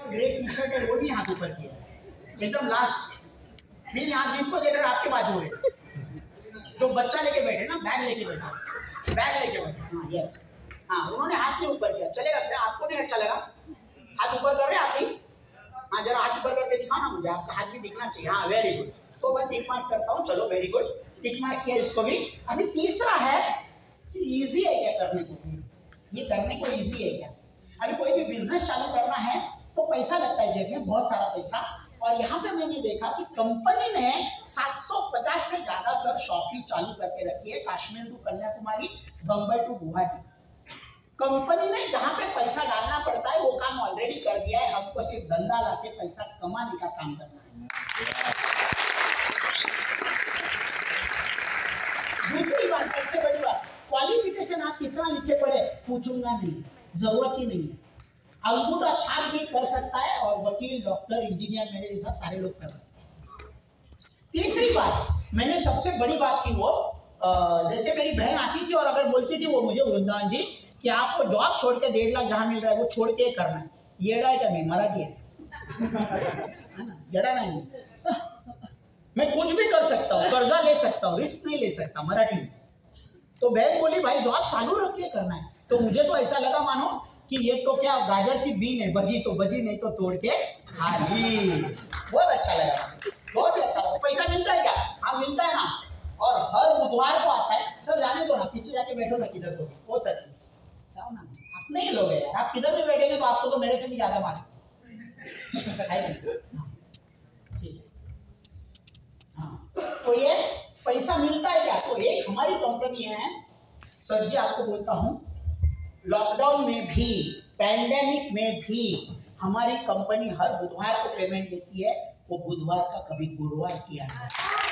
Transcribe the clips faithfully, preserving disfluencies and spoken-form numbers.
Grey T shirt है वो भी हाथ ऊपर किया, एकदम लास्ट। मेरे हाथ जिनको देख रहे आपके बाजू में जो बच्चा लेके बैठे ना, बैग लेके बैठे, बैग लेके बैठे, हाँ यस, हाँ उन्होंने हाथ नहीं ऊपर किया। चलेगा क्या? आपको नहीं अच्छा लगा? हाथ ऊपर कर रहे हैं आप भी? हाँ जरा हाथ ऊपर करके दिखाओ ना मुझे, आपका हाथ भी दिखना चाहिए। हाँ वेरी गुड, तो मैं टिक मार्क करता हूँ। चलो वेरी गुड, टिक मार्क किया इसको भी। अभी तीसरा है कि इजी है क्या करने को? ये करने को इजी है क्या? अभी कोई भी बिजनेस चालू करना है तो पैसा लगता है जेब में, बहुत सारा पैसा। और यहाँ पे मैंने देखा कि कंपनी ने सात सौ पचास से ज्यादा सर शॉपिंग चालू करके रखी है, Kashmir to Kanyakumari, Bombay to Guwahati. Company ने जहाँ पे पैसा डालना पड़ता है वो काम ऑलरेडी कर दिया है, हमको सिर्फ धंधा लाके पैसा कमाने का काम करना है। दूसरी बात, सबसे बड़ी बात, क्वालिफिकेशन आप कितना लिखे पढ़े पूछूंगा नहीं, जरूरत ही नहीं है। अंगूठा छाप भी कर सकता है और वकील, डॉक्टर, इंजीनियर मेरे जैसा सारे लोग कर सकते हैं। तीसरी बात, मैंने सबसे बड़ी बात की वो जैसे मेरी बहन आती थी और अगर बोलती थी वो मुझे वृंदावन जी कि आपको जॉब छोड़ के डेढ़ लाख जहां मिल रहा है वो छोड़ के करना है, येड़ा है क्या? मैं मराठी है जड़ा नहीं, मैं कुछ भी कर सकता हूँ, कर्जा ले सकता हूँ, रिस्क नहीं ले सकता, मराठी में। तो बहन बोली भाई जॉब चालू रख के करना है। तो मुझे तो ऐसा लगा मानो कि ये तो क्या गाजर की बीन है, बजी तो बजी, नहीं तो तोड़ के खा ली। बहुत अच्छा लगा, बहुत अच्छा लगा। पैसा मिलता है क्या? हाँ मिलता है ना, और हर बुधवार को आता है। सर जाने दो ना, पीछे जाके बैठो ना, किधर को वो सच जाओ ना, अपने ही लोग हैं यार, आप किधर भी बैठेंगे तो आपको तो मेरे से भी ज्यादा मालूम है। ठीक है, हाँ तो ये पैसा मिलता है क्या? तो एक हमारी कंपनी है सर जी, आपको बोलता हूँ, लॉकडाउन में भी, पैंडेमिक में भी हमारी कंपनी हर बुधवार को पेमेंट देती है। वो बुधवार का कभी गुरुवार किया ना।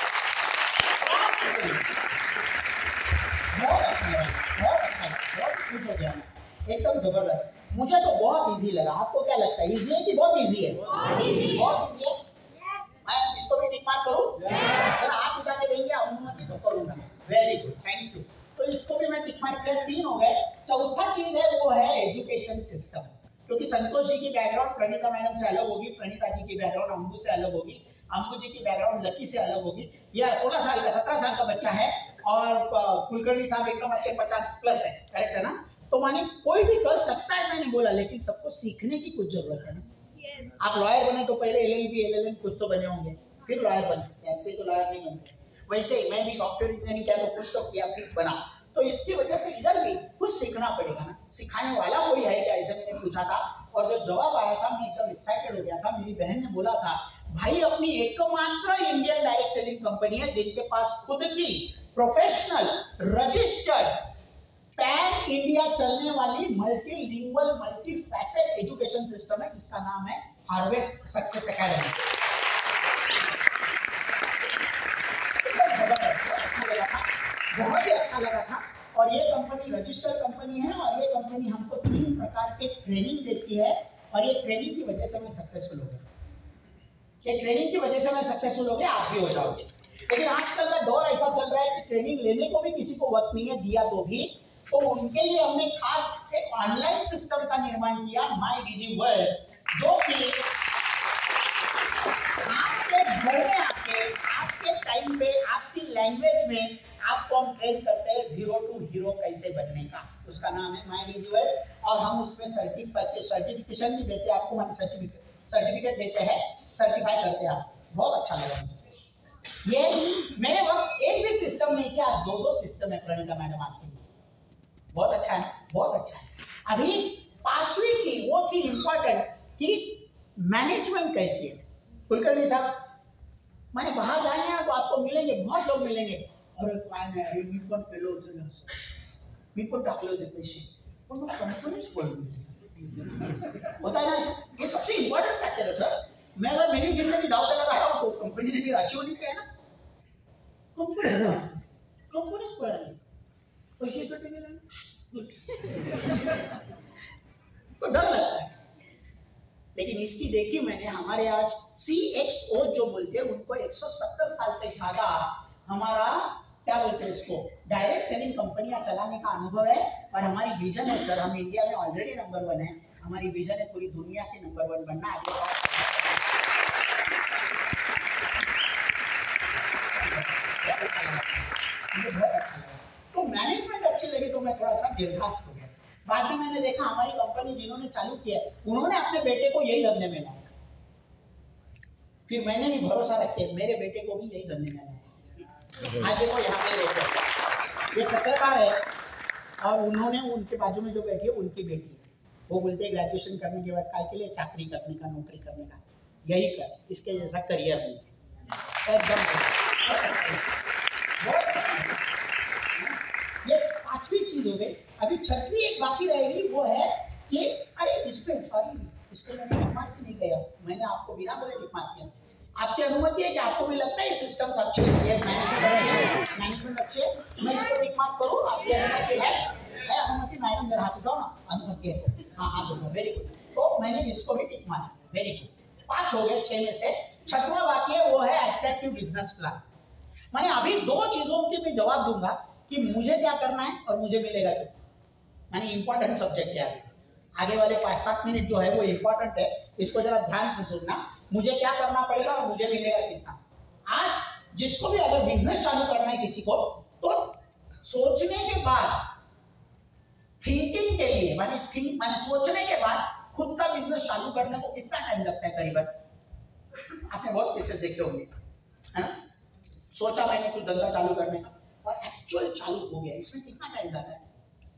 बहुत अच्छा लगा, बहुत अच्छा लगा, बहुत खुश हो गया, एकदम जबरदस्त। मुझे तो बहुत इजी लगा। आपको क्या लगता है, इजी है कि बहुत इजी है? बहुत इजी है। मैं इसको भी टिक मार्क करूं? जरा हाथ उठा के देंगे अनुमति तो करूंगा। Very good, thank you. तो इसको भी मैं टिक मार्क कर, तीन हो गए। चौथा चीज है वो है एजुकेशन सिस्टम, क्योंकि संतोष जी की बैकग्राउंड प्रणीता मैडम से अलग होगी, प्रणीता जी की बैकग्राउंड अम्बू से अलग होगी, अम्बू जी की बैकग्राउंड लकी से अलग होगी। यह सोलह साल का सत्रह साल का बच्चा है और कुलकर्णी साहब एकदम अच्छे पचास प्लस है, करेक्ट है ना? तो माने कोई भी कर सकता है, मैंने बोला, लेकिन सबको सीखने की कुछ जरूरत है ना। yes. आप लॉयर बने तो पहले एलएलबी एलएलएम कुछ तो बने होंगे, फिर लॉयर बन सकते हैं, ऐसे तो लॉयर नहीं बनते। वैसे मैं भी सॉफ्टवेयर इंजीनियरिंग किया तो कुछ तो किया, फिर बना। तो इसकी वजह से इधर भी कुछ सीखना पड़ेगा ना। सिखाने वाला कोई है क्या, ऐसे मैंने पूछा था और जब जवाब आया था मैं एकदम एक्साइटेड हो गया था। मेरी बहन ने बोला था भाई अपनी एकमात्र इंडियन डायरेक्ट सेलिंग कंपनी है जिनके पास खुद की प्रोफेशनल रजिस्टर्ड पैन इंडिया चलने वाली मल्टीलिंगुअल मल्टीफैसेट एजुकेशन सिस्टम है, जिसका नाम है हार्वेस्ट सक्सेस एकेडमी। बहुत ही अच्छा लगा था। और ये कंपनी रजिस्टर्ड कंपनी है और ये कंपनी हमको तीन प्रकार के ट्रेनिंग देती है और ये ट्रेनिंग की वजह से मैं सक्सेसफुल हो गया। ये ट्रेनिंग की वजह से मैं सक्सेसफुल हो गया, आप भी हो जाओगे। लेकिन आजकल का दौर ऐसा चल रहा है कि ट्रेनिंग लेने को भी किसी को वक्त नहीं है, दिया तो भी। तो उनके लिए हमने खास एक ऑनलाइन सिस्टम का निर्माण किया, माय डीजी वर्ल्ड, जो कि आपके घर में आके आपके टाइम पे आपकी लैंग्वेज में आपको हम ट्रेन करते हैं जीरो टू हीरो कैसे बनने का। उसका नाम है माय डीजी वर्ल्ड और हम उसमें सर्टिफिकेट सर्टिफिकेशन भी देते हैं आपको, मतलब सर्टिफिकेट सर्टिफिकेट देते हैं, सर्टिफाई करते हैं आप। बहुत अच्छा लगा मुझे। ये मेरे वक्त एक भी सिस्टम नहीं किया, आज दो दो सिस्टम है प्रणीता मैडम आपके लिए। बहुत अच्छा है, बहुत अच्छा है। अभी पांचवी थी, वो थी इंपॉर्टेंट कि मैनेजमेंट कैसी है। कुलकर्णी साहब माने बाहर जाएंगे ना तो आपको मिलेंगे, बहुत लोग मिलेंगे, अरे काय नाही अरे मी पण केलं होतं ना, मी पण टाकले होते पैसे, पण मग कंपनीच पडली होता है ना। ये सबसे इंपॉर्टेंट फैक्टर है सर। मैं अगर मेरी जिंदगी दाव पे लगा रहा हूँ तो कंपनी ने भी अच्छी होनी चाहिए ना। कंपनी कंपनीच पडली, पैसे कटे गेले तो डर लगता है। लेकिन इसकी देखी मैंने, हमारे आज सी एक्स ओ जो बोलते हैं उनको एक सौ सत्तर साल से ज्यादा हमारा क्या बोलते हैं इसको डायरेक्ट सेलिंग कंपनियां चलाने का अनुभव है और हमारी विजन है सर, हम इंडिया में ऑलरेडी नंबर वन है, हमारी विजन है पूरी दुनिया के नंबर वन बनना। आगे मुझे बहुत अच्छा लगा, तो मैनेजमेंट अच्छी लगी तो मैं थोड़ा सा निर्घात हो गया। बाद में मैंने देखा हमारी कंपनी जिन्होंने चालू किया उन्होंने अपने बेटे को यही धंधे में लाया, फिर मैंने भी भरोसा रख के मेरे बेटे को भी यही धंधे में लाया। आज देखो यहाँ पे देखो ये पत्रकार है और उन्होंने उनके बाजू में जो बैठी है उनकी बेटी है, वो बोलते हैं ग्रेजुएशन करने के बाद काय के लिए चाकरी करने का, नौकरी करने का, यही कर, इसके जैसा करियर नहीं है एकदम। ये पांचवी चीज हो गई। अभी छठवीं एक बाकी रहेगी, वो है कि अरे इसमें सॉरी इसको मैंने टिक मार्क नहीं किया, मैंने आपको बिना बोले टिक मार्क किया। आपकी अनुमति है कि आपको भी लगता है ये सिस्टम अच्छे है, मैनेजमेंट अच्छे, मैं इसको टिक मार्क करूं? आपकी अनुमति है? है अनुमति? मैडम जरा हाथ उठाओ ना, अनुमति है? हाँ हाथ उठाओ, वेरी गुड। तो मैंने इसको भी टिक मार्क किया, वेरी गुड। पांच हो गए छह में से। छठवां बाकी है, वो है अट्रैक्टिव बिजनेस प्लान। मैंने अभी दो चीजों के मैं जवाब दूंगा कि मुझे क्या करना है और मुझे मिलेगा क्या। मैंने इंपॉर्टेंट सब्जेक्ट है आगे आगे वाले पाँच सात मिनट जो है वो इंपॉर्टेंट है, इसको जरा ध्यान से सुनना। मुझे क्या करना पड़ेगा और मुझे मिलेगा कितना। आज जिसको भी अगर बिजनेस चालू करना है किसी को, तो सोचने के बाद, थिंकिंग के लिए माने थिंक माने सोचने के बाद खुद का बिजनेस चालू करने को कितना टाइम लगता है करीबन? आपने बहुत केसेस देखे होंगे, है ना? सोचा मैंने कुछ धंधा चालू करने का और एक्चुअल चालू हो गया, इसमें कितना टाइम जाता है?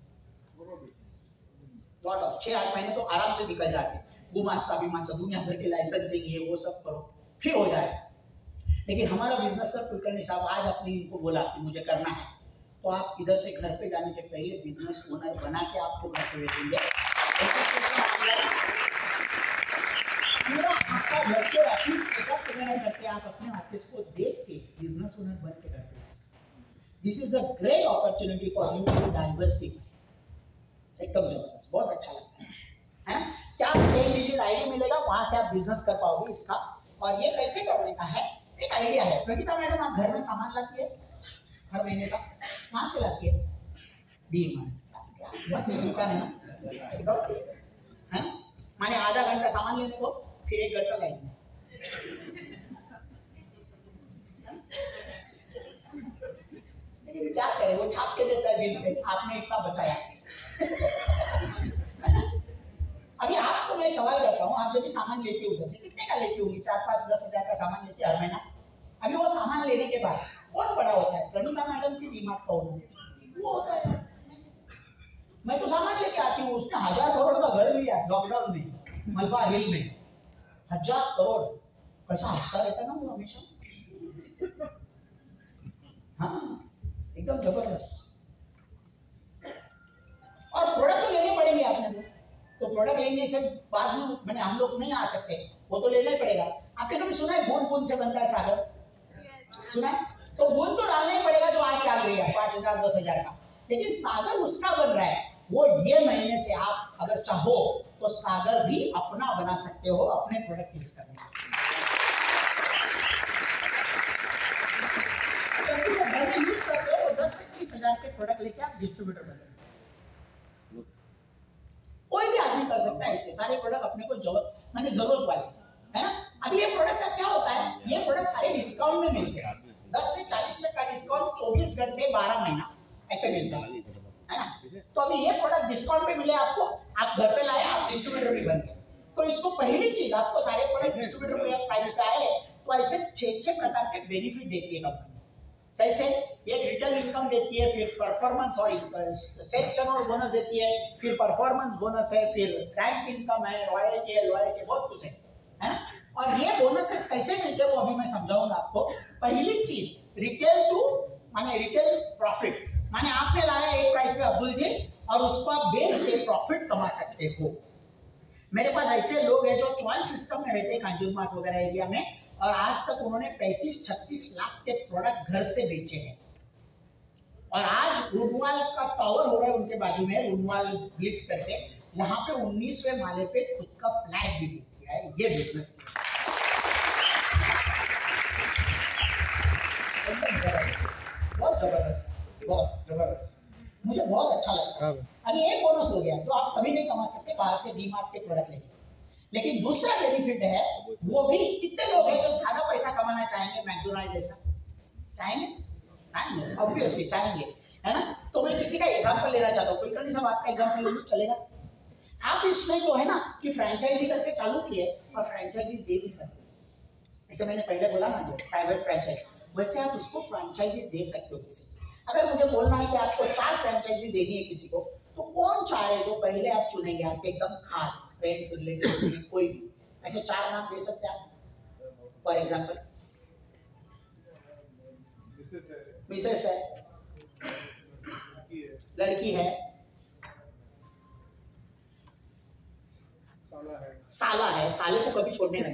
लॉट ऑफ छह आठ महीने तो आराम से निकल जाते हैं। गुमास्ता बिमास्ता दुनिया भर के लाइसेंसिंग ये वो सब करो फिर हो जाए। लेकिन हमारा बिजनेस सर कुलकर्णी साहब आज अपने इनको बोला कि मुझे करना है, तो आप इधर से घर पे जाने के पहले बिजनेस ओनर बना के आपको घर पे भेजेंगे। पूरा आपका घर के ऑफिस सेटअप वगैरह करके आप अपने ऑफिस को देख के बिजनेस ओनर बन के घर पे। This is a great opportunity for you to diversify. एकदम जबरदस्त, बहुत अच्छा लगता है, है ना? क्या एक डिजिट आईडी मिलेगा, वहां से आप बिजनेस कर पाओगे इसका। और ये कैसे करने का है, एक आइडिया है। प्रगीता मैडम आप घर में सामान लाती है हर महीने का, कहाँ से लाती है? डी मार्ट, बस नहीं दुकान है ना, है ना? माने आधा घंटा सामान लेने को, फिर एक घंटा लाइन में। लेकिन क्या करें, वो छाप के देता है बिल पे, आपने इतना बचाया। अभी आपको मैं सवाल करता हूँ, आप जब भी सामान लेते हो उधर से कितने का लेती होंगी? चार पाँच दस हजार का सामान लेते हैं हर महीना। अभी वो सामान लेने के बाद कौन बड़ा होता है? प्रगीता मैडम की डीमार्ट का ओनर वो होता है। मैं तो सामान लेके आती हूँ, उसने हजार करोड़ का घर लिया लॉकडाउन में मलबा हिल में, हजार करोड़। कैसा हंसता रहता ना वो हमेशा, हाँ एकदम जबरदस्त। और प्रोडक्ट तो लेने पड़ेंगे आपने को, तो प्रोडक्ट लेने से बाद में मैंने हम लोग नहीं आ सकते, वो तो लेना ही पड़ेगा। आपने कभी सुना है बूंद बूंद से बनता है सागर? सुना है? तो बूंद तो डालना ही पड़ेगा जो आज डाल रही है पांच हजार दस हजार का, लेकिन सागर उसका बन रहा है। वो ये महीने से आप अगर चाहो तो सागर भी अपना बना सकते हो, अपने प्रोडक्ट यूज करने। घर में यूज करते हो दस से तीस हजार के प्रोडक्ट लेके आप डिस्ट्रीब्यूटर बन सकते हो। कोई भी आदमी कर सकता है ऐसे सारे प्रोडक्ट अपने को जरूरत मैंने जरूरत वाले, है ना? अब ये प्रोडक्ट का क्या होता है, ये प्रोडक्ट सारे डिस्काउंट में मिलते हैं, दस से चालीस तक का डिस्काउंट, चौबीस घंटे बारह महीना ऐसे मिलता है, है ना? तो अभी ये प्रोडक्ट डिस्काउंट पे मिले आपको, आप घर पे लाए, आप डिस्ट्रीब्यूटर भी बन गए। तो इसको पहली चीज आपको सारे प्रोडक्ट डिस्ट्रीब्यूटर पे प्राइस का है, तो ऐसे छह छह प्रकार के बेनिफिट देती है कंपनी। कैसे? ये रिटेल इनकम देती है, फिर परफॉर्मेंस सॉरी सेक्शन और बोनस देती है, फिर परफॉर्मेंस बोनस है, फिर रैंक इनकम है, रॉयल्टी है, लॉयल्टी बहुत कुछ है, है ना? और ये बोनसेस कैसे मिलते हैं वो अभी मैं समझाऊंगा आपको। पहली चीज रिटेल टू माने रिटेल प्रॉफिट, माने आपने लाया एक प्राइस पे अब्दुल जी और उसको आप बेच के प्रॉफिट कमा सकते हो। मेरे पास ऐसे लोग हैं जो चॉइस सिस्टम में रहते हैं कंज्यूमर वगैरह एरिया में, और आज तक उन्होंने पैंतीस छत्तीस लाख के प्रोडक्ट घर से बेचे हैं। और आज रुनवाल का टावर हो रहा है उनके बाजू में, रुनवाल ब्लिस करके, जहां पे उन्नीसवें माले पे खुद का फ्लैट भी बुक किया है। ये बिजनेस बहुत जबरदस्त, बहुत जबरदस्त। मुझे बहुत अच्छा लगता है। अभी एक बोनस हो गया जो आप कभी नहीं कमा सकते बाहर से डीमार्ट के प्रोडक्ट लेके, लेकिन दूसरा बेनिफिट है वो भी कितने लोग हैं जो ज्यादा पैसा कमाना चाहेंगे मैकडोनाल्ड जैसा, चाहेंगे चाहेंगे ऑब्वियसली चाहेंगे, है ना। तो मैं किसी का एग्जांपल लेना चाहता हूँ, कुलकर्णी साहब आपका एग्जांपल ले लो, चलेगा। आप इसमें जो है ना कि फ्रेंचाइजी करके चालू किए और फ्रेंचाइजी दे भी सकते, जैसे मैंने पहले बोला ना जो प्राइवेट फ्रेंचाइजी, वैसे आप उसको फ्रेंचाइजी दे सकते हो किसी। अगर मुझे बोलना है कि आपको चार फ्रेंचाइजी देनी है किसी को, तो कौन चार है जो पहले आप चुनेंगे आपके एकदम खास फ्रेंड्स रिलेटिव्स कोई भी, ऐसे चार नाम दे सकते हैं आप। फॉर एग्जांपल मिसेस है, लड़की है, साला है, साले को कभी छोड़ने नहीं,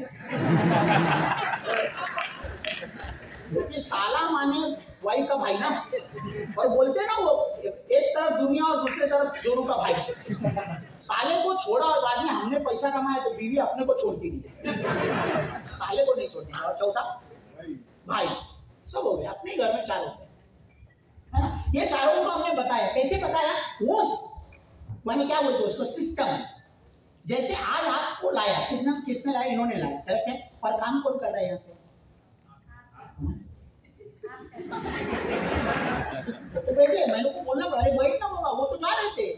क्योंकि साला माने वाइफ का भाई ना, और बोलते हैं ना वो एक तरफ दुनिया और दूसरे तरफ जोरू का भाई। साले को छोड़ा और बाद में हमने पैसा कमाया तो बीवी अपने को छोड़ती नहीं, साले को नहीं छोड़ती। और चौथा भाई, सब हो गया, अपने घर में चार होते हैं, है ना। ये चारों को हमने बताया, कैसे बताया, वो माने क्या बोलते उसको सिस्टम है। जैसे आज आपको लाया, कितना किसने लाया, इन्होंने लाया, करेक्ट है, और काम कौन कर रहा है यहाँ पे, तो बैठिए, मैंने को बोलना पड़ा, अरे बैठना होगा, वो तो जा रहे थे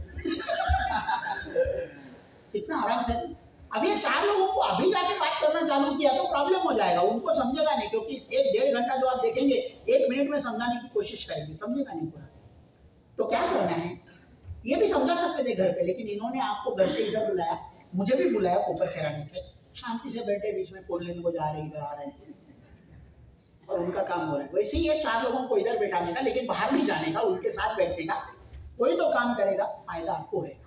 इतना आराम से। अब ये चार लोगों को अभी जाके बात करना चालू किया तो प्रॉब्लम हो जाएगा, उनको समझेगा नहीं, क्योंकि एक डेढ़ घंटा जो आप देखेंगे एक मिनट में समझाने की कोशिश करेंगे, समझेगा नहीं पूरा। तो क्या करना है, ये भी समझा सकते थे घर पे, लेकिन इन्होंने आपको घर से इधर बुलाया, मुझे भी बुलाया ऊपर खेराने से, शांति से बैठे, बीच में फोन लेने को जा रहे हैं, इधर आ रहे हैं और उनका काम हो रहा है। वैसे ही ये चार लोगों को इधर बैठाने का, लेकिन बाहर नहीं जाने का, उनके साथ बैठने का, कोई तो काम करेगा, फायदा आपको है।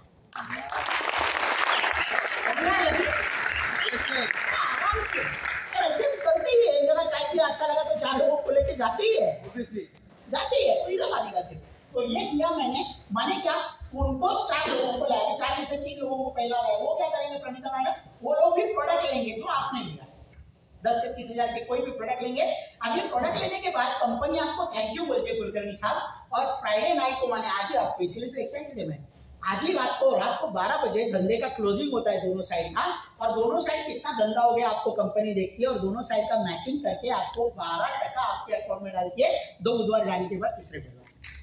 आराम से ऐसे करते ही है, एक जगह चाय पिया अच्छा लगा तो चार लोगों को लेके जाते ही है, जाते ही है, तो इधर आने का सिर्फ। तो ये किया मैंने, माने क्या, उनको चार लोगों को लाया, चार में से तीन लोगों को पहला लाया, वो क्या करेंगे प्रणीता मैडम, वो लोग भी प्रोडक्ट लेंगे जो आपने लिया, दस से तीस हजार के कोई भी प्रोडक्ट लेंगे। अब ये प्रोडक्ट लेने के बाद कंपनी आपको थैंक यू बोलती है कुलकर्णी साहब, और फ्राइडे नाइट को, माने आज ही रात को, इसीलिए तो एक्साइटेड है मैं, आज ही रात को रात को बारह बजे धंधे का क्लोजिंग होता है दोनों साइड का, और दोनों साइड कितना धंधा हो गया आपको कंपनी देखती है, और दोनों साइड का मैचिंग करके आपको बारह टका आपके अकाउंट में डाल के दो बुधवार जाने के बाद तीसरे बुधवार,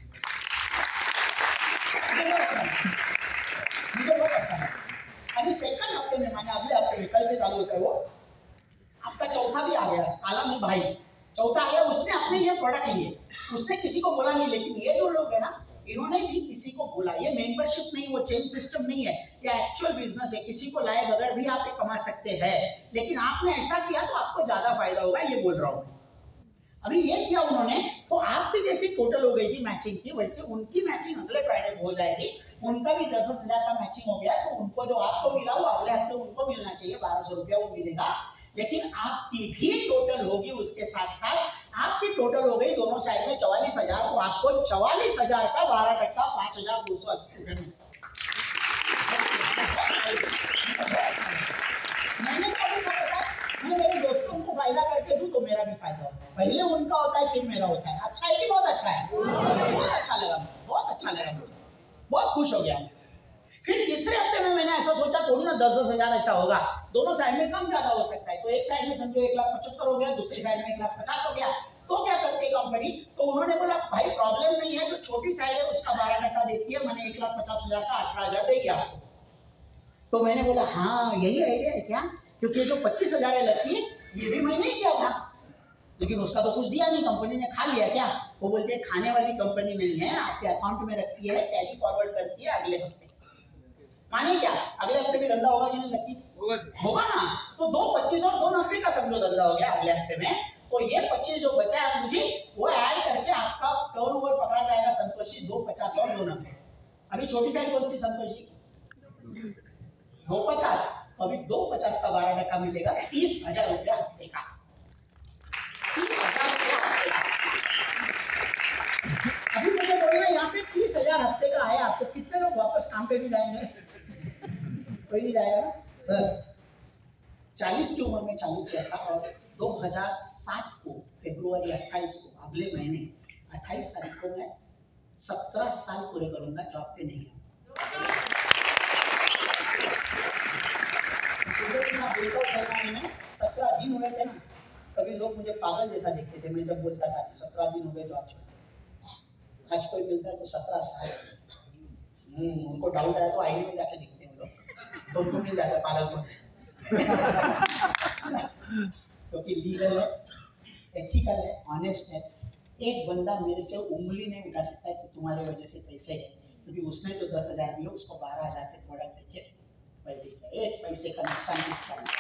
मुझे बहुत अच्छा लगा। अभी सेकंड हफ्ते में, माने अगले हफ्ते में, कल से चालू होता है वो, आपका चौथा भी आ गया, साला में भाई चौथा आ गया, उसने अपने लिए प्रोडक्ट लिए, उसने किसी को बोला नहीं। लेकिन ये जो लोग है ना, इन्होंने भी किसी को बोला, ये मेंबरशिप नहीं, वो चेन सिस्टम नहीं है, ये एक्चुअल बिजनेस है, किसी को लाए बगैर भी आप ये कमा सकते हैं, लेकिन आपने ऐसा किया तो आपको ज्यादा फायदा होगा, ये बोल रहा हूँ। अभी ये किया उन्होंने, तो आपकी जैसी टोटल हो गई थी मैचिंग की, वैसे उनकी मैचिंग अगले फ्राइडे हो जाएगी, उनका भी दस दस हजार का मैचिंग हो गया, तो उनको जो आपको मिला वो अगले हफ्ते उनको मिलना चाहिए, बारह सौ रुपया वो मिलेगा, लेकिन आपकी भी टोटल होगी उसके साथ साथ, आपकी टोटल हो गई दोनों साइड में चौवालीस हजार, तो आपको चौवालीस हजार का बारह टक्का पांच हजार दो सौ अस्सी रुपये मिलता। मैंने कभी पता, मैं मेरे दोस्तों को फायदा करके दूं तो मेरा भी फायदा होता है, पहले उनका होता है फिर मेरा होता है। अच्छा है कि बहुत अच्छा है, बहुत अच्छा लगा, बहुत अच्छा लगा मुझे, बहुत खुश हो गया। फिर तीसरे हफ्ते में मैंने ऐसा सोचा थोड़ी ना दस दस हजार ऐसा होगा, दोनों साइड में कम ज्यादा हो सकता है, तो एक साइड में समझो एक लाख पचहत्तर हो गया, दूसरी साइड में एक लाख पचास हो गया, तो क्या करते कंपनी, तो उन्होंने बोला भाई प्रॉब्लम नहीं है, जो छोटी साइड है उसका बारह टका देती है, मैंने एक लाख पचास हजार का अठारह हजार देगी आपको। तो मैंने बोला हाँ यही आइडिया है क्या, क्योंकि जो पच्चीस हजार लगती है ये भी मैंने किया था, लेकिन उसका तो कुछ दिया नहीं, कंपनी ने खा लिया क्या। वो बोलते हैं खाने वाली कंपनी नहीं है, आपके अकाउंट में रखती है, कैरी फॉरवर्ड करती है अगले हफ्ते, माने क्या अगले हफ्ते भी धंधा होगा कि नहीं लकी, होगा ना। तो दो पच्चीस और दो नब्बे का समझो धंधा हो गया अगले हफ्ते में, तो ये पच्चीस जो बचा है मुझे वो ऐड करके आपका टर्नओवर पकड़ा जाएगा संतोषी, दो पचास और दो नब्बे। अभी छोटी साइड कौन सी संतोषी, दो पचास, अभी दो पचास का बारह टका मिलेगा, तीस हजार रुपया हफ्ते का, तीस हजार रुपया। अभी मुझे बोलना यहाँ पे तीस हजार हफ्ते का आया, आपको कितने लोग वापस काम पे भी जाएंगे, कोई नहीं जाएगा सर। चालीस की उम्र में चालू किया था, और दो हज़ार सात को फरवरी अट्ठाईस को, अगले महीने अट्ठाईस तारीख को मैं सत्रह साल पूरे करूंगा, जॉब पे नहीं गया। सत्रह दिन हुए थे ना, कभी लोग मुझे पागल जैसा देखते थे। मैं जब बोलता था सत्रह दिन हो गए जॉब छोड़, आज कोई मिलता है तो सत्रह साल, हम्म उनको डाउट आया तो आईने में जाके देखते हैं लोग, तो उनको मिल जाता है पागल को। क्योंकि लीगल है, एथिकल है, ऑनेस्ट है। एक बंदा मेरे से उंगली नहीं उठा सकता है कि तुम्हारे वजह से पैसे है, क्योंकि उसने जो दस हजार दिए उसको बारह हजार के प्रोडक्ट देके भाई देता है। एक पैसे का नुकसान किसका नहीं।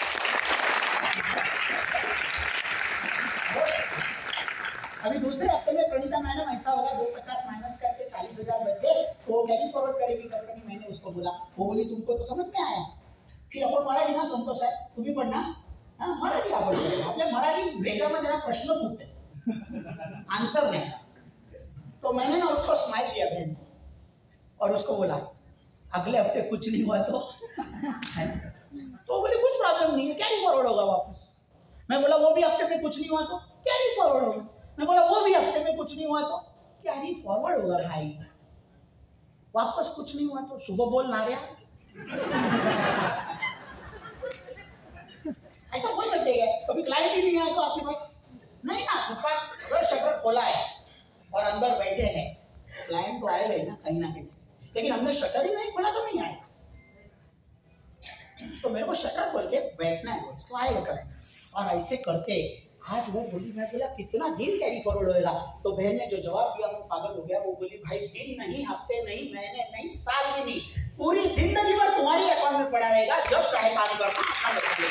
अभी दूसरे हफ्ते में प्रणीता मैडम ऐसा होगा, दो पचास माइनस करके चालीस हजार बच गए तो वो कैरी फॉरवर्ड करेगी कंपनी। मैंने उसको बोला, वो बोली तुमको तो समझ में आया, फिर आपण मराठी ना संतोष है तुम्ही पण ना हाँ मराठी आवडते, आपल्या मराठी भेजामध्ये ना प्रश्न पूछते आंसर नहीं। तो मैंने ना उसको स्माइल दिया बहन को और उसको बोला अगले हफ्ते कुछ नहीं हुआ तो है ना, तो बोले कुछ प्रॉब्लम नहीं है, कैरी फॉरवर्ड होगा वापस। मैं बोला वो भी हफ्ते में कुछ नहीं हुआ तो कैरी फॉरवर्ड होगा। मैं बोला वो भी हफ्ते में कुछ नहीं हुआ तो कैरी फॉरवर्ड होगा भाई, वापस कुछ नहीं हुआ तो शुभ बोल ना रहा। ऐसा बोल सकते हैं, कभी क्लाइंट ही नहीं आया तो आपके पास नहीं ना, दुकान अगर शटर खोला है और अंदर बैठे हैं, क्लाइंट तो आएगा ही ना कहीं ना कहीं से, लेकिन हमने शटर ही नहीं खोला तो नहीं आएगा। तो मेरे को शटर खोल के बैठना है तो आएगा क्लाइंट। और ऐसे करके आज वो बोली, मैं बोला कितना दिन कैरी फॉरवर्ड होएगा, तो बहन ने जो जवाब दिया वो पागल हो गया। वो बोली भाई दिन नहीं, हफ्ते नहीं, महीने नहीं, साल भी नहीं, पूरी जिंदगी भर तुम्हारी अकाउंट में पड़ा रहेगा, जब चाहे काम करना।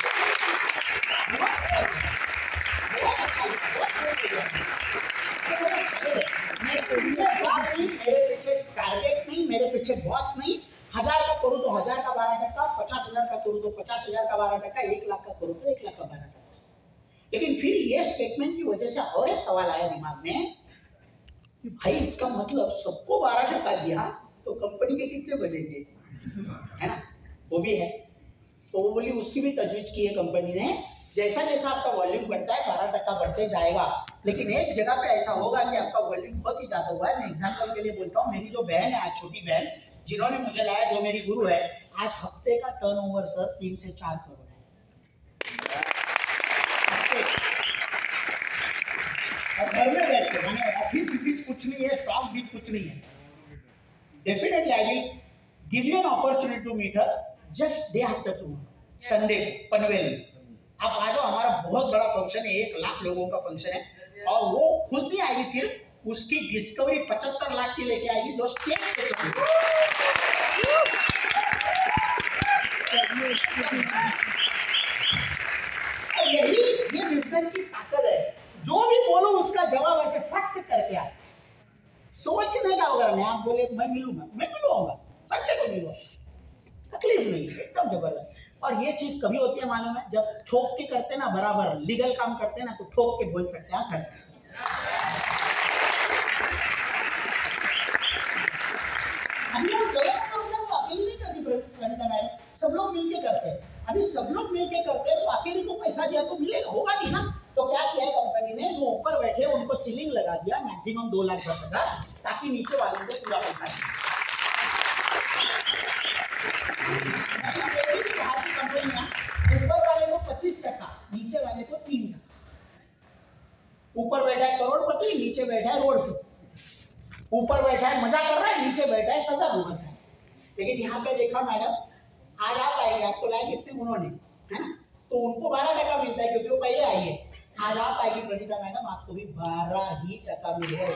मेरे पीछे टारगेट नहीं, मेरे पीछे बॉस नहीं। हजार का करूँ तो हजार का बारह टक्का, पचास हजार का करूँ तो पचास हजार का बारह टक्का, एक लाख का करूँ तो एक लाख का बारह टक्का। लेकिन फिर ये स्टेटमेंट की वजह से और एक सवाल आया दिमाग में कि भाई इसका मतलब सबको बारह टक्का दिया तो कंपनी के कितने बचेंगे, है ना, वो भी है। तो वो बोली उसकी भी तजवीज की है कंपनी ने, जैसा जैसा आपका वॉल्यूम बढ़ता है बारह टक्का बढ़ते जाएगा, लेकिन एक जगह पे ऐसा होगा कि आपका वॉल्यूम बहुत ही ज्यादा हुआ है। मैं एग्जांपल के लिए बोलता हूँ, मेरी जो बहन है आज, छोटी बहन जिन्होंने मुझे लाया, जो मेरी गुरु है, आज हफ्ते का टर्नओवर सर तीन से चार करोड़ है। और घर में बैठ के, माने ऑफिस विफिस कुछ नहीं है, स्टॉक भी कुछ नहीं है। Definitely I will give you an opportunity to meet her just day after tomorrow, Sunday Panvel में। आप आ जाओ, हमारा बहुत बड़ा फंक्शन है, एक लाख लोगों का फंक्शन है, और वो खुद नहीं आएगी, सिर्फ उसकी डिस्कवरी पचहत्तर लाख की लेके आएगी जो स्टेज पे चलेगी। यही ये बिजनेस की ताकत है, जो भी बोलो उसका जवाब ऐसे फट करके आए, सोचने का अगर मैं आप बोले मैं मिलूंगा, मैं मिलूंगा, संडे को मिलूंगा, तकलीफ नहीं है, एकदम जबरदस्त। और ये चीज कभी होती है मालूम है, जब ठोक के करते ना, बराबर लीगल काम करते ना, तो ठोक के बोल सकते हैं कर। अभी हम अकेले नहीं करती प्रणीता मैडम, सब लोग मिलके करते हैं। अभी सब लोग मिलके करते हैं तो अकेले को पैसा दिया तो मिलेगा, होगा नहीं ना। तो क्या किया है कंपनी ने, जो ऊपर बैठे उनको सीलिंग लगा दिया मैक्सिमम दो लाख दस हजार, ताकि नीचे वालों को पूरा पैसा दिया। ऊपर वाले को पच्चीस टका, नीचे वाले को तीन टका। ऊपर बैठा है करोड़पति, नीचे बैठा है रोडपति। ऊपर बैठा है मजा कर रहा है, नीचे बैठा है सजा भुगत रहा है। लेकिन यहाँ पे देखा मैडम, आज आप आएंगे, आपको लाया किसने, उन्होंने, है ना, तो उनको बारह टका मिलता है क्योंकि वो पहले आई है। आज आप आएगी प्रणीता मैडम, आपको भी बारह ही टका मिलेगा।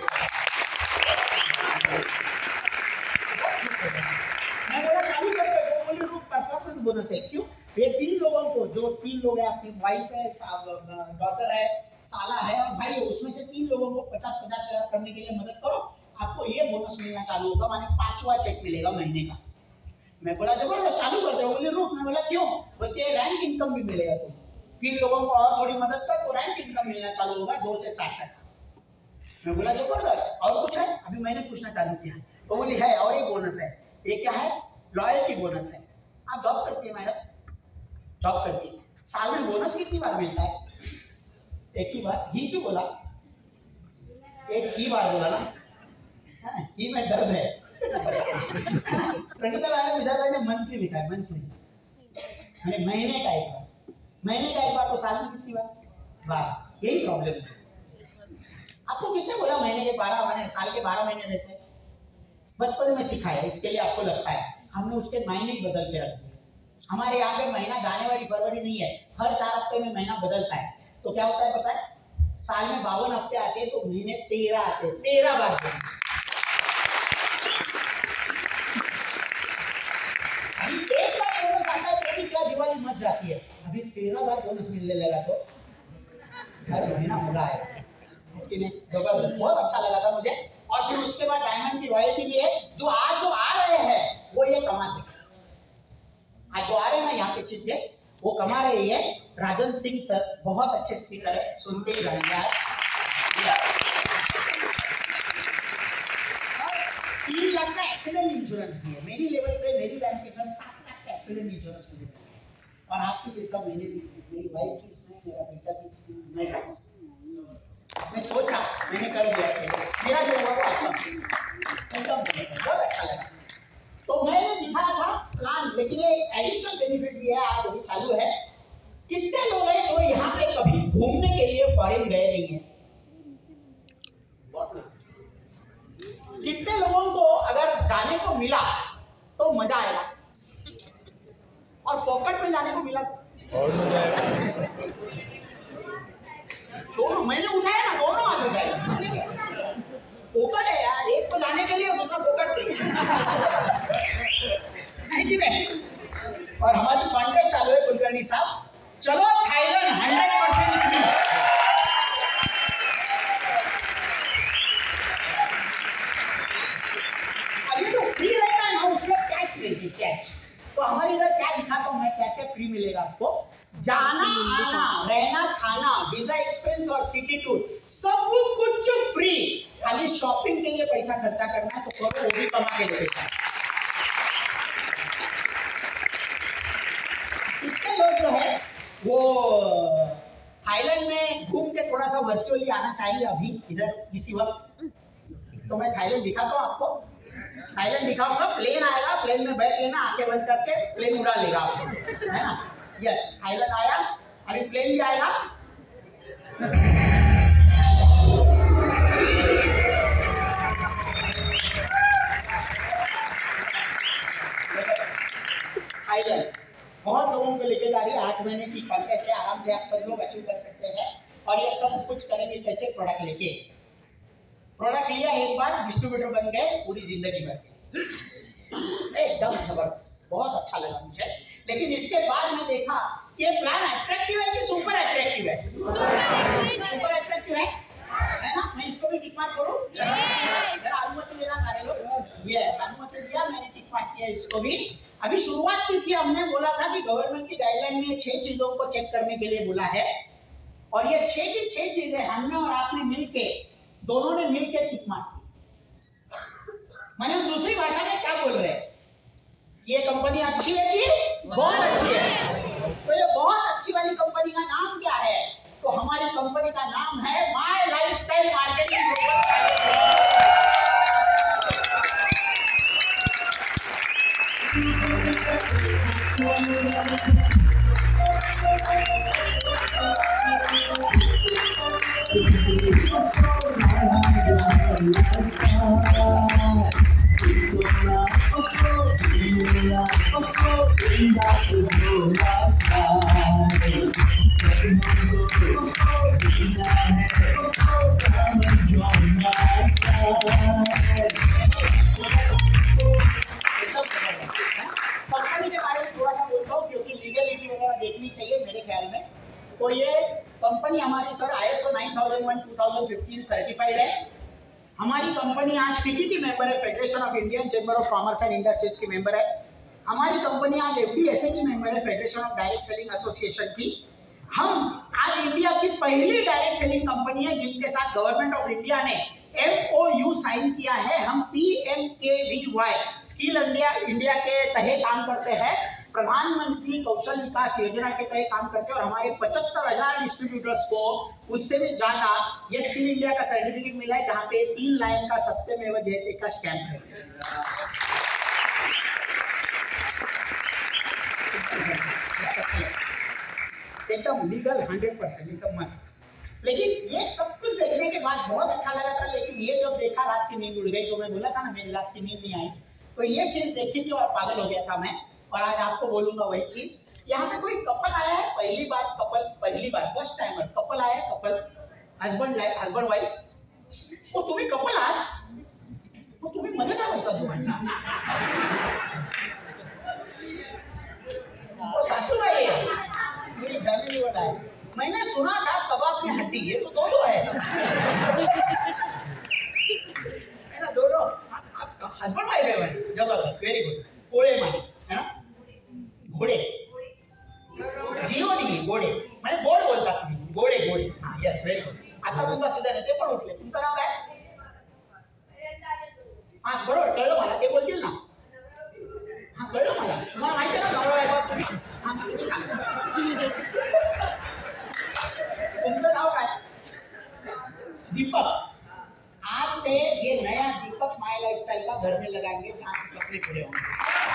मैं बोला चालू करते, वो बोली रुक, परफॉर्मेंस बोनस है। क्यों? ये तीन लोगों को, जो तीन लोग हैं, आपकी वाइफ है, डॉटर है, साला है और भाई है, उसमें से तीन लोगों को पचास पचास हजार करने के लिए मदद करो, आपको ये बोनस मिलना चालू होगा, माने पांचवा चेक मिलेगा महीने का। मैं बोला जबरदस्त, चालू कर दो। बोले रुक, मैं बोला क्यों? बोलते रैंक इनकम भी मिलेगा, तुम तीन लोगों को और थोड़ी मदद कर तो रैंक इनकम मिलना चालू होगा दो से सात टका। मैं बोला जबरदस्त, और कुछ है? अभी मैंने पूछना चालू किया। वो बोली है और एक बोनस है। ये क्या है? लॉयल्टी बोनस है। आप जॉब करती है मैडम, जॉब करती है, साल में बोनस कितनी बार मिलता है? एक ही बार। ही क्यों बोला? एक ही बार बोला ना, ई में दर्द है। रंगीता भाई ने इधर ने मंथली लिखा है, मंथली मैंने महीने का एक बार, महीने का एक बार तो साल में कितनी बार? बारह। यही प्रॉब्लम है। आपको किसने बोला महीने के बारह महीने, साल के बारह महीने रहते हैं? बचपन में सिखाया, इसके लिए आपको लगता है हमने उसके महीने बदल के रख दिए। हमारे यहाँ पे महीना जनवरी फरवरी नहीं है, हर चार हफ्ते में महीना बदलता है। तो क्या होता है पता है? साल में बावन हफ्ते आते हैं तो महीने तेरह आते हैं, तेरह बार अभी एक बार बोनस आता है तो भी क्या दिवाली मच जाती है। अभी तेरह बार बोनस मिलने लगा तो हर महीना मजा आएगा। जबरदस्त, बहुत अच्छा लगा था मुझे। और फिर उसके बाद डायमंड की रॉयल्टी भी है। जो आज जो आ रहे हैं वो ये कमाते हैं, आज जो आ रहे हैं ना यहाँ पे चीफ गेस्ट, वो कमा रहे हैं। राजन सिंह सर बहुत अच्छे स्पीकर है, सुनते ही जाएंगे आज। तीन लाख का एक्सीडेंट इंश्योरेंस भी है मेरी लेवल पे, मेरी रैंक के सर सात लाख का एक्सीडेंट इंश्योरेंस मुझे मिला। और आपकी ये सब मैंने भी, मेरी वाइफ की इसमें, मेरा बेटा की, मैं मैं सोचा मैंने कर दिया, मेरा जो हुआ वो आपका एकदम बहुत अच्छा लगा। तो मैंने दिखाया था प्लान, लेकिन ये एडिशनल बेनिफिट भी है, आज अभी चालू है। कितने लोग हैं जो यहाँ पे कभी घूमने के लिए फॉरेन गए नहीं है? कितने लोगों को अगर जाने को मिला तो मजा आएगा, और पॉकेट में जाने को मिला और मजा आएगा। दोनों मैंने उठाया ना, दोनों हाथ उठाए। फोकट है यार, एक को जाने के लिए दूसरा फोकट चाहिए, नहीं? और हमारी कॉन्टेस्ट चालू है कुलकर्णी साहब, चलो थाईलैंड हंड्रेड परसेंट फ्री। अब ये जो फ्री रहता है ना, उसमें कैच रहेगी, कैच। तो हमारे इधर क्या दिखाता हूँ मैं, क्या क्या फ्री मिलेगा आपको? जाना आना, रहना खाना, वीजा एक्सपेंस और सिटी टूर, सब कुछ फ्री। खाली शॉपिंग के लिए पैसा खर्चा करना है तो करो, वो भी कमा के देगा। कितने लोग जो है वो थाईलैंड में घूम के थोड़ा सा वर्चुअली आना चाहिए अभी इधर इसी वक्त? तो मैं थाईलैंड दिखाता हूँ आपको, थाईलैंड दिखाऊंगा। प्लेन आएगा, प्लेन में बैठ लेना, आंखें बंद करके प्लेन उड़ा लेगा आपको, है ना? यस, थाईलैंड आया, अभी प्लेन भी आएगा। थाईलैंड बहुत लोगों को लेके जा रही है, आठ महीने की कॉन्टेस्ट है, आराम से आप सब लोग अचीव कर सकते हैं। और ये सब कुछ करेंगे कैसे? प्रोडक्ट लेके। प्रोडक्ट लिया एक बार, डिस्ट्रीब्यूटर बन गए पूरी जिंदगी भर, एकदम जबरदस्त, बहुत अच्छा लगा मुझे। लेकिन इसके बाद मैं देखा कि ये प्लान अट्रैक्टिव है कि सुपर अट्रैक्टिव है? सुपर अट्रैक्टिव है, है ना? मैं इसको भी टिक मार्क करूं? जरा अनुमति देना सारे लोग। ये अनुमति दिया, मैंने टिक मार्क किया इसको भी। अभी शुरुआत की थी, हमने बोला था कि गवर्नमेंट की गाइडलाइन में छह चीजों को चेक करने के लिए बोला है, और ये छह की छह चीजें हमने और आपने मिलके, दोनों ने मिलके टिक मार्क की। माने दूसरी भाषा में क्या बोल रहे हैं? ये कंपनी अच्छी है कि बहुत अच्छी है? तो ये बहुत अच्छी वाली कंपनी का नाम क्या है? तो हमारी कंपनी का नाम है my lifestyle marketing global private company के बारे में थोड़ा सा बोलता हूँ, क्योंकि लीगलिटी वगैरह देखनी चाहिए मेरे ख्याल में। तो ये कंपनी हमारी sir I S O nine thousand one two thousand fifteen certified है। हमारी कंपनी आज फिकी की मेंबर है, federation of Indian chamber of commerce and industries की मेंबर है। हमारी कंपनी आज एफ डी एस ए की मेंबर है, federation of direct selling association की। हम आज इंडिया की पहली डायरेक्ट सेलिंग कंपनी है जिनके साथ गवर्नमेंट ऑफ इंडिया ने एम ओ यू साइन किया है। हम P M K V Y skill India India के तहत काम करते हैं। प्रधानमंत्री कौशल विकास योजना के तहत काम करते हैं और हमारे पचहत्तर हजार डिस्ट्रीब्यूटर्स को उससे भी ज्यादा ये स्किल इंडिया का सर्टिफिकेट मिला है, जहाँ पे तीन लाइन का सत्यमेव जयते का स्टैम्प है। एकदम लीगल हंड्रेड परसेंट एकदम मस्त। लेकिन ये सब कुछ देखने के बाद बहुत अच्छा लगा था, लेकिन ये जब देखा रात की नींद उड़ गई, जो मैं बोला था ना मेरी रात की नींद नहीं आई, तो ये चीज देखी थी और पागल हो गया था मैं। और आज आपको बोलूंगा वही चीज। यहाँ पे कोई कपल आया है, पहली बार कपल, पहली बार फर्स्ट टाइमर कपल आया है, couple husband life husband wife. वो तुम्हें कपल आया, वो तुम्हें मजा क्या बचता तुम्हारा? वो सासू भाई है, मेरी फैमिली वाला है। मैंने सुना था कबाब में हड्डी, ये तो दो दो है ना, दो दो हस्बैंड वाइफ है। जबरदस्त, वेरी गुड। घोड़े माने है ना, घोड़े जिओ नहीं घोड़े, मैंने बोर्ड बोलता घोड़े घोड़े। हाँ यस वेरी गुड। आता तुमचा सीजन आहे ते पण उठले। तुमचं नाव काय? हाँ बरोबर कळलं मला, ते बोलतील ना। हाँ कळलं मला, तुम्हाला माहिती आहे ना नवरा आहे तुम्ही। हाँ तुम्ही सांगा तुमचं नाव काय? दीपक। आज से ये नया दीपक माय लाइफस्टाइल का घर में लगाएंगे, जहाँ से सपने पूरे होंगे।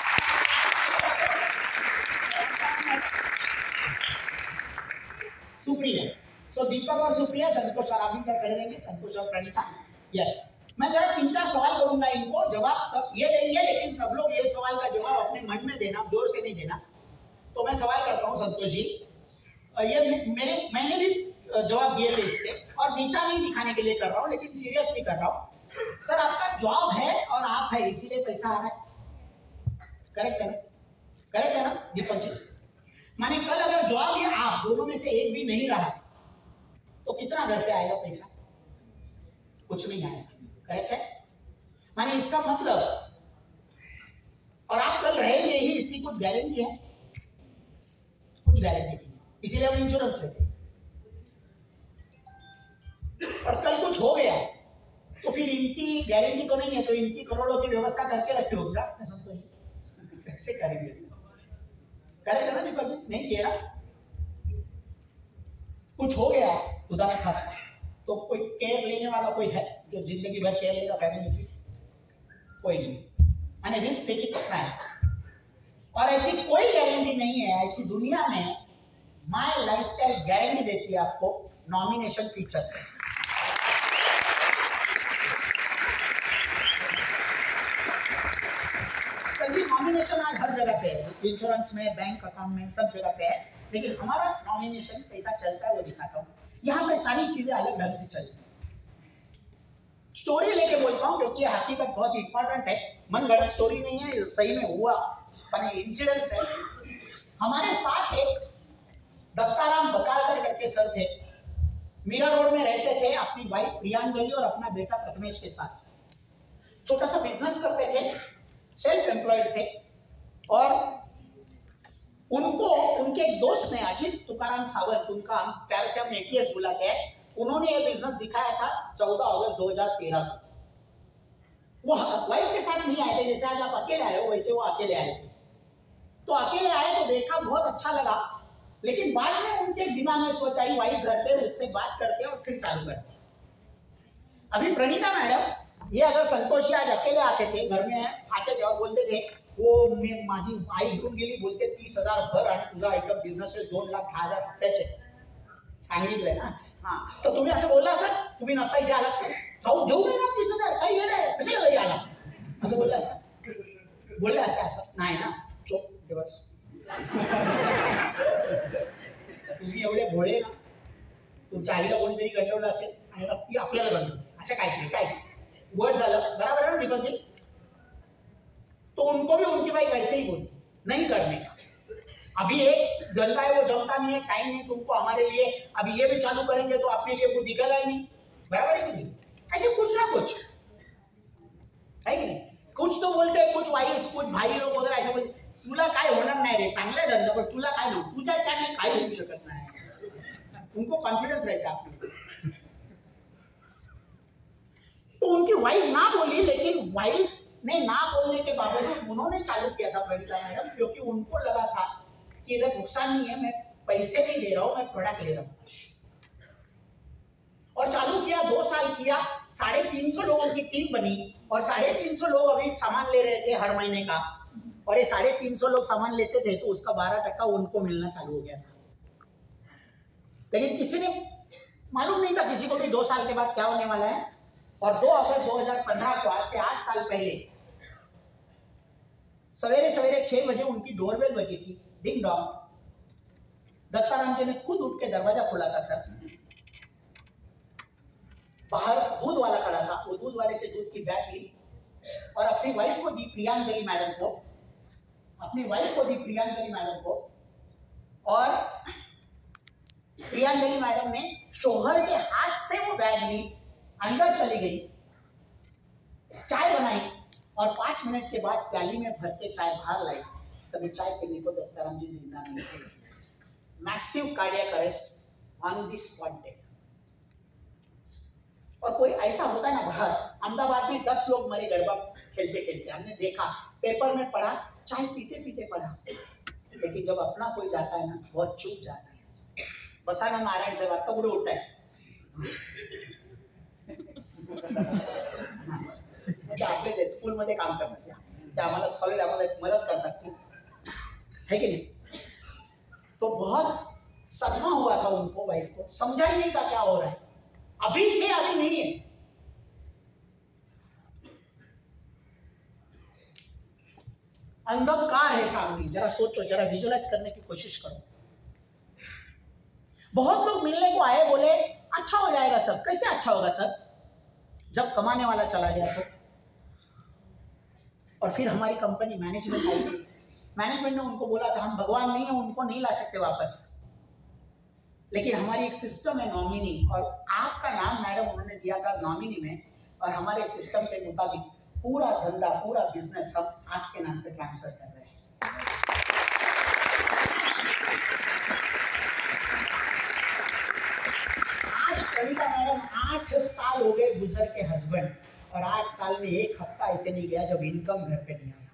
सुप्रिया, सो दीपक और सुप्रिया, संतोष और आप कर देंगे, संतोष और प्रणीता। यस, मैं जरा तीन चार सवाल करूंगा, इनको जवाब सब ये देंगे, लेकिन सब लोग ये सवाल का जवाब अपने मन में देना, जोर से नहीं देना। तो मैं सवाल करता हूँ संतोष जी, ये मेरे मैंने भी जवाब दिए थे इससे, और नीचा नहीं दिखाने के लिए कर रहा हूँ, लेकिन सीरियसली कर रहा हूँ। सर आपका जॉब है और आप है, इसीलिए पैसा आ रहा है, करेक्ट है ना? करेक्ट है ना दीपक जी? माने कल अगर जॉब या आप दोनों में से एक भी नहीं रहा तो कितना घर पे आएगा पैसा? कुछ नहीं आएगा, करेक्ट है? माने इसका मतलब, और आप कल रहेंगे ही, इसकी कुछ गारंटी है? कुछ गारंटी नहीं, इसीलिए हम इंश्योरेंस लेते हैं। और कल कुछ हो गया तो फिर इनकी गारंटी तो नहीं है, तो इनकी करोड़ों की व्यवस्था करके रखी होगी ना संतोष जी? कैसे करेंगे? करेगा ना दीपक जी? नहीं किया ना? कुछ हो गया खुदा न खास्ता, तो कोई केयर लेने वाला कोई है जो जिंदगी भर केयर लेगा फैमिली की? कोई नहीं। मैंने रिस्क टेकिंग करना है, और ऐसी कोई गारंटी नहीं है ऐसी दुनिया में। माय लाइफस्टाइल गारंटी देती है आपको नॉमिनेशन फीचर से। नॉमिनेशन आज हर जगह पे है, इंश्योरेंस में, बैंक अकाउंट में, सब जगह पे है, लेकिन हमारा नॉमिनेशन कैसा चलता है वो दिखाता हूँ। यहाँ पे सारी चीजें अलग ढंग से चलती हैं। स्टोरी लेके बोलता हूँ क्योंकि ये हकीकत बहुत इंपॉर्टेंट है, मन गढ़ंत स्टोरी नहीं है, सही में हुआ पर इंसिडेंट्स है। हमारे साथ एक दत्ताराम बकालकर करके सर थे, मीरा रोड में रहते थे अपनी वाइफ प्रियांजलि और अपना बेटा प्रथमेश के साथ। छोटा सा बिजनेस करते थे, सेल्फ एम्प्लॉयड थे, और उनको उनके एक दोस्त ने, अजित तुकाराम सावंत, उनका हम प्यार से हम एटीएस बुलाते हैं, उन्होंने ये बिजनेस दिखाया था चौदह अगस्त दो हज़ार तेरह को। वो वाइफ के साथ नहीं आए थे, जैसे आज आप अकेले आए हो वैसे वो अकेले आए थे। तो अकेले आए तो देखा, बहुत अच्छा लगा, लेकिन बाद में उनके दिमाग में सोचा ही वाइफ घर पे उससे बात करते और फिर चालू करते। अभी प्रणीता मैडम, ये अगर संतोष आज अकेले आते थे, घर में आते थे और बोलते थे वो मी माझी आई घेऊन गेली, बोलते तीस हजार भर आणि तुझा एकदम बिझनेस दोन लाख दहा हजार रुपयाचे सांगितलंय ना। हाँ तो तुम्ही असं बोलला, सर तुम्ही नसता इथे आला, जाऊ देऊ नये ना तीस हजार, काही हे नाही, कशाला घरी आला असं बोलला? असं बोलले असं असं नाही ना, चोप दिवस तुम्ही एवढे भोळे ना, तुमच्या आईला कोणीतरी गंडवलं असेल आणि ती आपल्याला गंडवलं, असं काही नाही, काहीच वर्ड झालं बराबर है ना दीपक जी? तो उनको भी उनकी भाई वैसे ही बोली, नहीं करने का। अभी एक धंधा है वो जमता नहीं है, टाइम नहीं तुमको हमारे लिए, अभी ये भी चालू करेंगे तो अपने लिए कुछ दिखेगा ही नहीं, बराबर है कि नहीं? ऐसे कुछ ना कुछ है कि नहीं? कुछ तो बोलते हैं, कुछ वाइफ कुछ भाई लोग वगैरह ऐसे बोलते, तुला काय होणार नाही रे, चांगला धंदा पण तुला काय नाही, तुझ्या चाने काय होऊ शकत नाही, उनको कॉन्फिडेंस रहता है आपको। तो उनकी वाइफ ना बोली, लेकिन वाइफ नहीं, ना बोलने के बावजूद उन्होंने चालू किया था प्रणीता मैडम, क्योंकि उनको लगा था कि इधर नुकसान नहीं है, मैं पैसे नहीं दे रहा हूं, मैं प्रोडक्ट ले रहा हूं। और चालू किया, दो साल किया, साढ़े तीन सौ लोगों की टीम बनी और साढ़े तीन सौ लोग अभी सामान ले रहे थे हर महीने का, और ये साढ़े तीन सौ लोग सामान लेते थे तो उसका बारह टक्का उनको मिलना चालू हो गया था। लेकिन किसी ने मालूम नहीं था किसी को भी दो साल के बाद क्या होने वाला है। और दो अगस्त दो हज़ार पंद्रह को, आज से आठ साल पहले, सवेरे सवेरे छह बजे उनकी डोरबेल बजी थी, डिंग डोंग। दत्ताराम जी ने खुद उठ के दरवाजा खोला था सर। बाहर दूध वाला खड़ा था, वो दूध वाले से दूध की बैग ली और अपनी वाइफ को दी, प्रियांजलि मैडम को, अपनी वाइफ को दी प्रियांजलि मैडम को। और प्रियांजलि मैडम ने शोहर के हाथ से वो बैग ली, अंदर चली गई, चाय बनाई और पांच मिनट के बाद प्याली में भर के चाय बाहर लाई। तभी चाय पीने को दत्ताराम जी जिंदा नहीं थे। Massive cardiac arrest on the spot death. और कोई ऐसा होता है ना, बाहर अहमदाबाद में दस लोग मरे गरबा खेलते खेलते, हमने देखा, पेपर में पढ़ा, चाय पीते पीते पढ़ा। लेकिन जब अपना कोई जाता है ना, बहुत चुप जाता है। बसाना नारायण से बात कब उठता है आपले स्कूल मध्ये काम करतात, ते आम्हाला सॉलिड आम्हाला मदत करतात, है कि नहीं? तो बहुत सदमा हुआ था उनको, वाइफ को समझा ही नहीं था क्या हो रहा है। अभी थे, अभी नहीं है। अंधकार है सामने, जरा सोचो, जरा विजुअलाइज करने की कोशिश करो। बहुत लोग मिलने को आए, बोले अच्छा हो जाएगा सब। कैसे अच्छा होगा सर, जब कमाने वाला चला गया तो? और फिर हमारी कंपनी मैनेजमेंट आई थी, मैनेजमेंट ने उनको बोला था हम भगवान नहीं है, उनको नहीं ला सकते वापस, लेकिन हमारी एक सिस्टम है नॉमिनी, और आपका नाम मैडम उन्होंने दिया था नॉमिनी में, और हमारे सिस्टम के मुताबिक पूरा धंधा, पूरा बिजनेस हम आपके नाम पे ट्रांसफर कर रहे हैं। आज प्रणीता मैडम आठ साल हो गए गुजर के हस्बैंड, और आठ साल में एक हफ्ता ऐसे नहीं गया जब इनकम घर पे नहीं आया।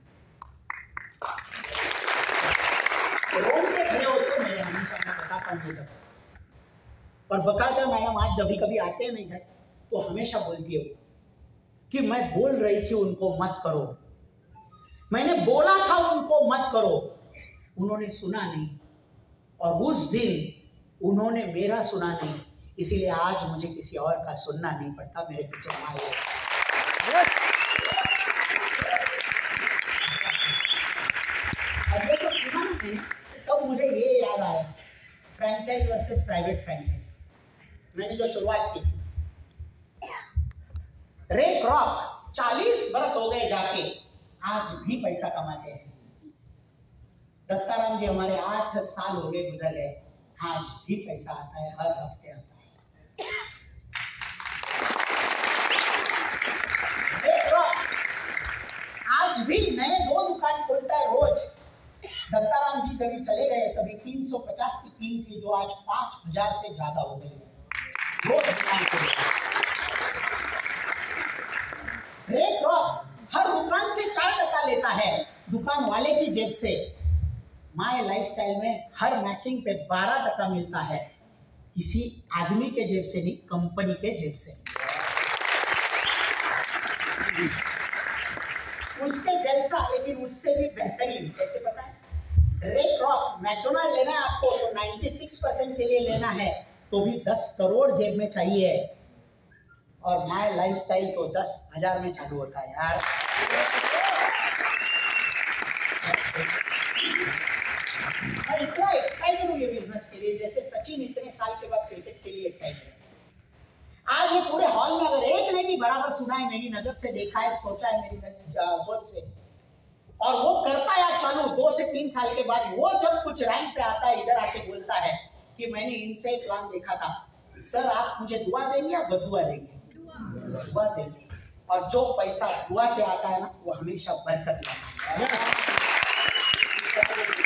रोड पे खड़े होते मैं हमेशा बताता हूँ, और बकायदा मैडम आज जब भी कभी आते हैं नहीं घर, तो हमेशा बोलती है कि मैं बोल रही थी उनको मत करो, मैंने बोला था उनको मत करो, उन्होंने सुना नहीं, और उस दिन उन्होंने मेरा सुना नहीं, इसीलिए आज मुझे किसी और का सुनना नहीं पड़ता, मेरे पीछे हमारे। अब ये सब सुना नहीं, तब मुझे ये याद आया, फ्रैंचाइज वर्सेस प्राइवेट फ्रैंचाइज, मैंने जो शुरुआत की थी। रे क्रॉक चालीस बरस हो गए जाके, आज भी पैसा कमाते हैं। दत्ताराम जी हमारे आठ साल हो गए गुजरे, आज भी पैसा आता है, हर हफ्ते आता है। रे क्रॉक आज भी नए दो दुकान खोलता है रोज। दत्ताराम जी जब चले गए तभी तीन सौ पचास की टीम थी, जो आज पांच हजार से ज्यादा हो गई है। रे क्रॉक हर दुकान से चार टका लेता है, दुकान वाले की जेब से। माय लाइफस्टाइल में हर मैचिंग पे बारह टका मिलता है, किसी आदमी के जेब से नहीं, कंपनी के जेब से। उसके जैसा लेकिन उससे भी बेहतरीन, कैसे पता है? रे क्रॉक मैकडोनाल्ड लेना है आपको तो छियानवे परसेंट के लिए लेना है तो भी दस करोड़ जेब में चाहिए, और माय लाइफस्टाइल तो दस हजार में चालू होता है यार। मैं इतना एक्साइटेड हूँ ये बिजनेस के लिए, जैसे सचिन इतने साल के बाद क्रिकेट के लिए एक्साइटेड है। आज ये पूरे हॉल में अगर एक ने भी बराबर सुना है, मेरी नजर से देखा है, सोचा है मेरी सोच से, और वो करता है चालू दो से तीन साल के बाद, वो जब कुछ रैंक पे आता है, इधर आके बोलता है कि मैंने इनसे प्लान देखा था, सर आप मुझे दुआ देंगे या बदुआ देंगे? दुआ देंगे। और जो पैसा दुआ से आता है ना, वो हमेशा बरकत लाता है।